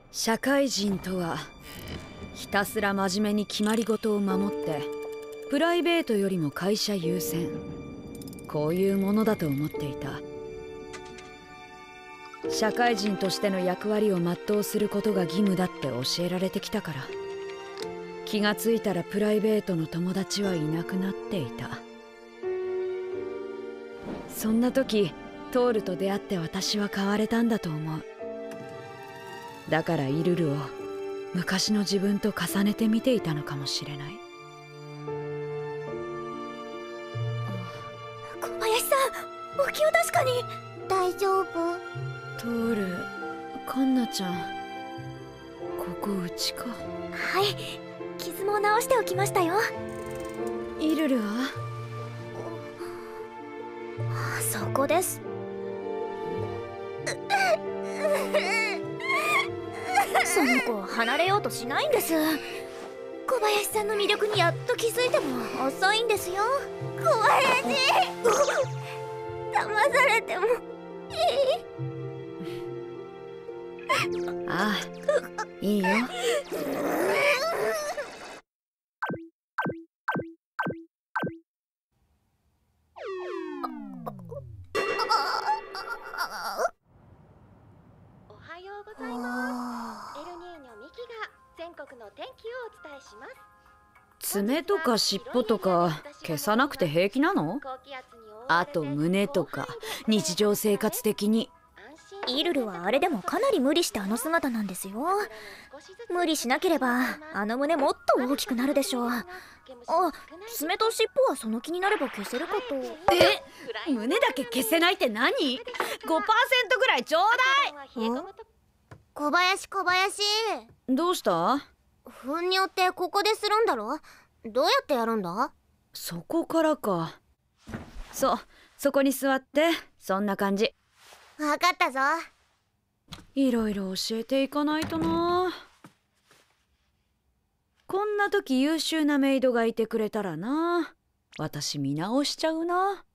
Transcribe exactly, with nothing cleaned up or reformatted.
社会人とはひたすら真面目に決まり事を守ってプライベートよりも会社優先、こういうものだと思っていた。社会人としての役割を全うすることが義務だって教えられてきたから、気がついたらプライベートの友達はいなくなっていた。そんな時トールと出会って私は変われたんだと思う。だからイルルを昔の自分と重ねて見ていたのかもしれない。 小林さん、お気を確かに。大丈夫？ トール、カンナちゃん、ここうちか。 はい、傷も直しておきましたよ。 イルルは？ そこです。その子離れようとしないんです。小林さんの魅力にやっと気づいても遅いんですよ。小林騙されてもいい？ ああ、いいよ。 おはようございます。エルニーニョミキが全国の天気をお伝えします。 爪とか尻尾とか消さなくて平気なの？あと胸とか日常生活的に。 イルルはあれでもかなり無理してあの姿なんですよ。無理しなければあの胸もっと大きくなるでしょう。あ、爪と尻尾はその気になれば消せるかと。 え、胸だけ消せないって何？ ごパーセント ぐらいちょうだい。 小林小林、 どうした？ 糞尿ってここでするんだろ？どうやってやるんだ？ そこからか。そう、そこに座って。そんな感じ。 分かったぞ。 いろいろ教えていかないとな。こんな時優秀なメイドがいてくれたらな。私見直しちゃうな。